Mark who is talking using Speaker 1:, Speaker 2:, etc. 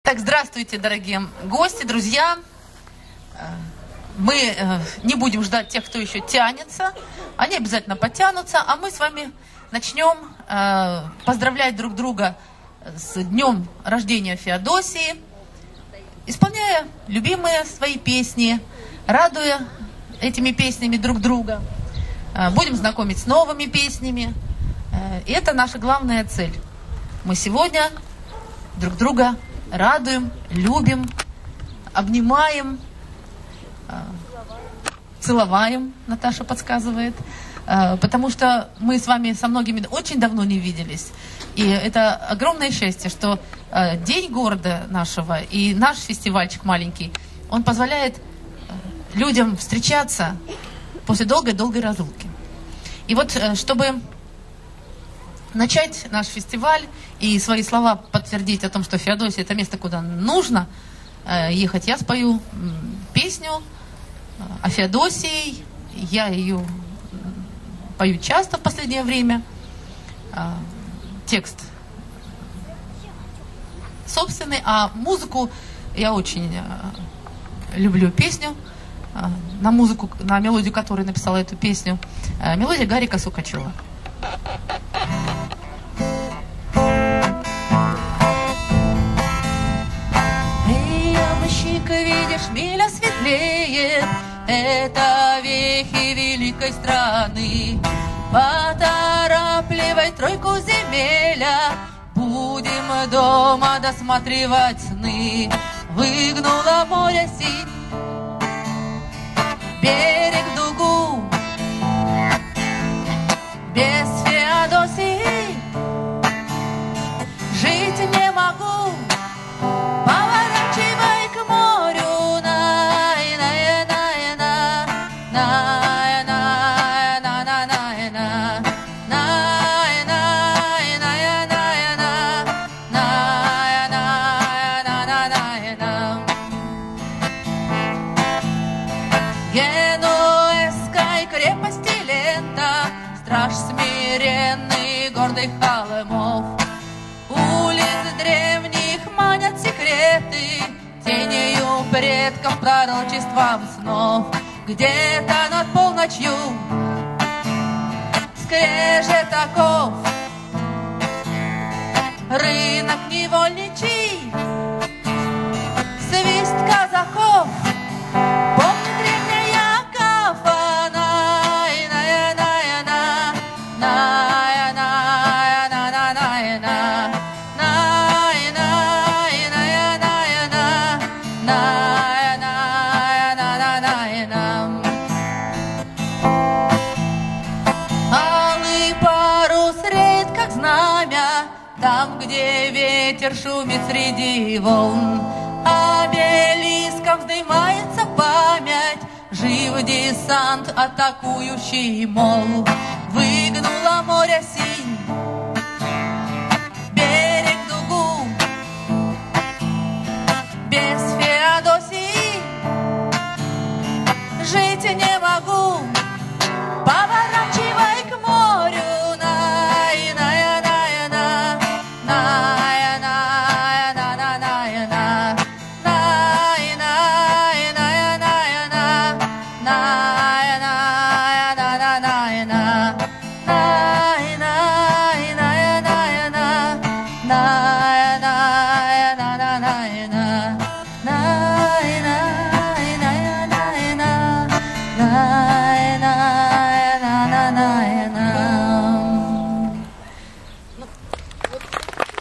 Speaker 1: Так, здравствуйте, дорогие гости, друзья. Мы не будем ждать тех, кто еще тянется. Они обязательно потянутся, а мы с вами начнем поздравлять друг друга с днем рождения Феодосии, исполняя любимые свои песни, радуя этими песнями друг друга. Будем знакомить с новыми песнями. И это наша главная цель. Мы сегодня друг друга радуем, любим, обнимаем, целоваем, Наташа подсказывает, потому что мы с вами со многими очень давно не виделись. И это огромное счастье, что День города нашего и наш фестивальчик маленький, он позволяет людям встречаться после долгой-долгой разлуки. И вот, чтобы начать наш фестиваль и свои слова подтвердить о том, что Феодосия — это место, куда нужно ехать, я спою песню о Феодосии. Я ее пою часто в последнее время. Текст собственный, а музыку я очень люблю песню, на музыку, на мелодию которой написала эту песню, мелодия Гарика Сукачева. Видишь, миля светлеет, это вехи великой страны. Поторапливай тройку земеля, будем дома досматривать сны. Выгнуло море синь, берег в дугу, без Феодосии жить не могу. Поворачивай к морю, Генуэзской крепости лента, страж смиренный гордых холмов. Улиц древних манят секреты, тенью предков, пророчеством снов. Где-то над полночью скрежет оков, рынок невольничий, свист казаков. Помнит древняя кафана, алый парус реет, как знамя, там, где ветер шумит среди волн. Обелиском вздымается память, жив десант, атакующий мол. Вы